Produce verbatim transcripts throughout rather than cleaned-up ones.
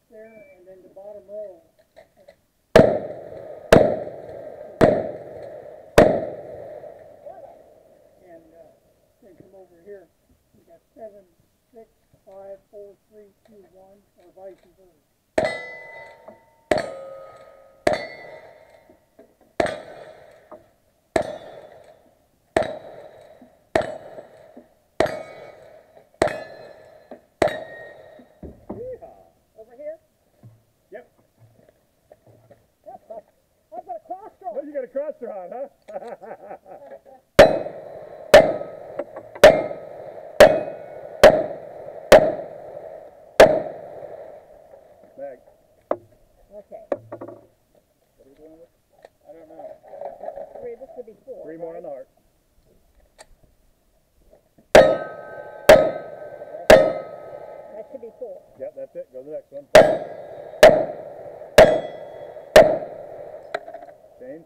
there, and then the bottom row. And uh, then come over here. We got seven, six, five, four, three, two, one, or vice versa. Over here? Yep. Yep. I've got a cross stroke. Oh, you got a crosser on, huh? Meg. Okay. What are we doing with? I don't know. That's three. This could be four. Three more right? on the heart. That should be four. Yep, that's it. Go to the next one. Change.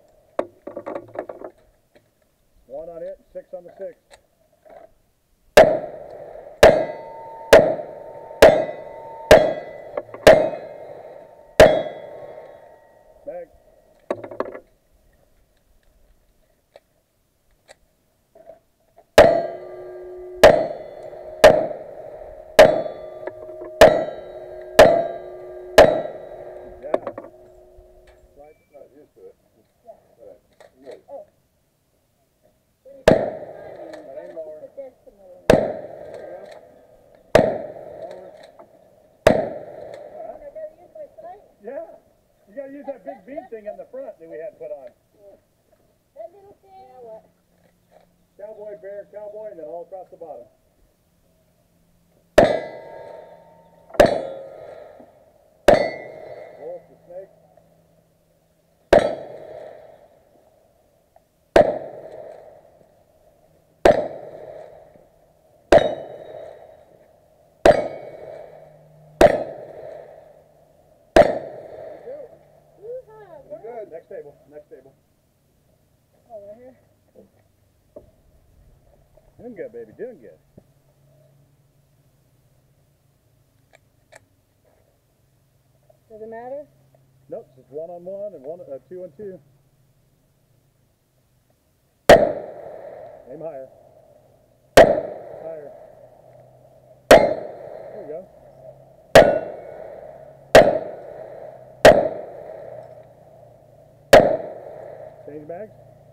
One on it, six on the six. Meg. Yeah, you got to use that big bead thing in the front that we had put on. That little thing. Now what? Cowboy, bear, cowboy, and then all across the bottom. Wolf, the snake. Good. Next table. Next table. Oh, right here. Doing good, baby. Doing good. Does it matter? Nope. It's just one on one and one, uh, two on two. Aim higher. Higher. There you go. Change bags.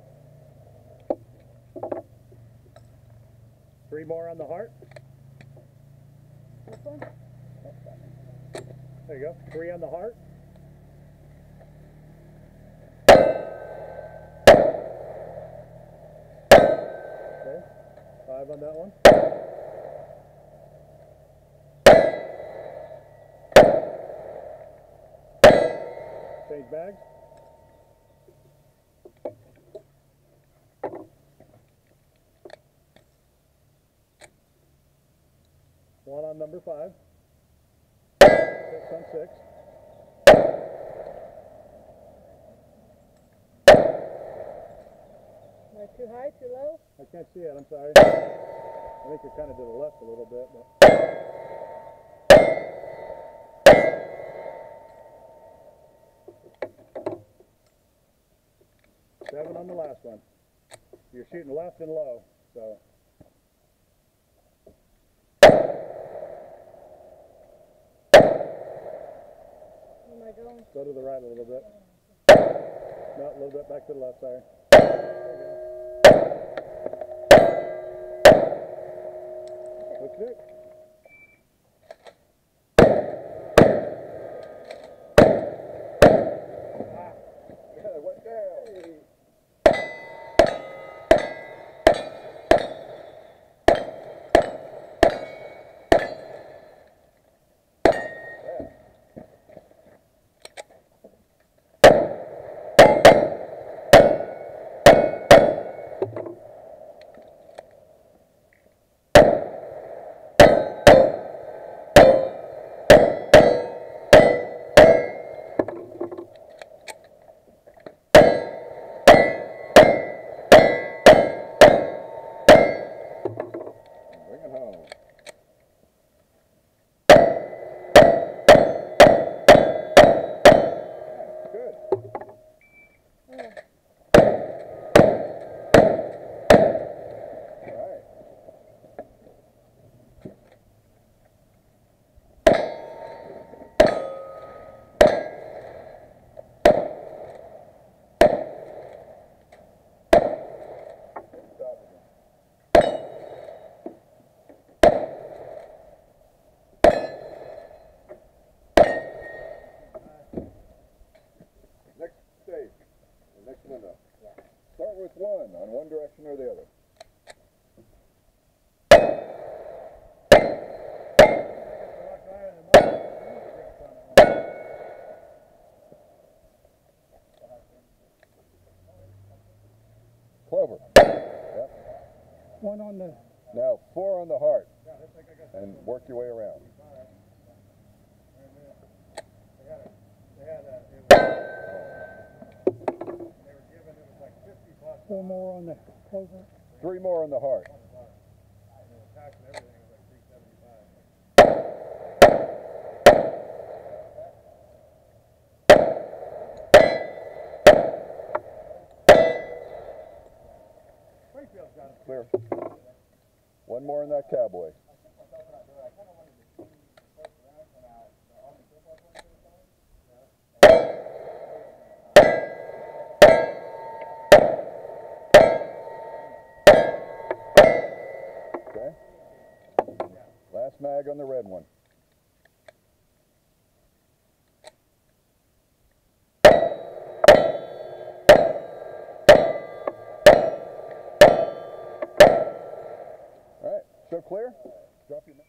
Three more on the heart. This one? There you go. Three on the heart. Okay. Five on that one. Change bags. One on number five. Six on six. Am I too high, too low? I can't see it, I'm sorry. I think you're kind of to the left a little bit. But seven on the last one. You're shooting left and low, so. Where am I going? Go to the right a little bit. No, a little bit back to the left, sorry. Looks good. Ah, yeah, it went down. One on the, Now four on the heart, and work your way around. four more on the closer. Three more on the heart. Clear. One more in that cowboy. Okay. Last mag on the red one. All right, so clear? Drop your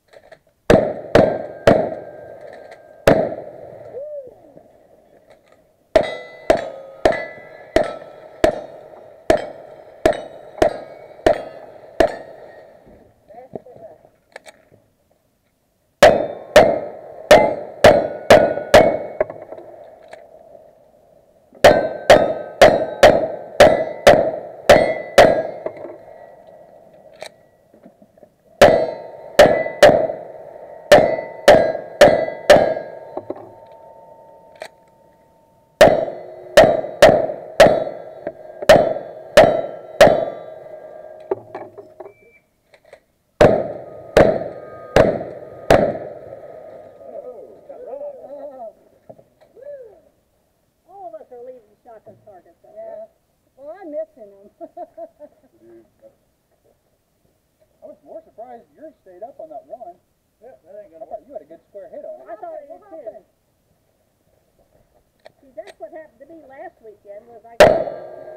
All of us are leaving shotgun targets. Yeah. Well, I'm missing them. I was more surprised yours stayed up on that one. Yeah, that ain't gonna I thought you had a good square hit on it. I thought it did too. See, that's what happened to me last weekend was I got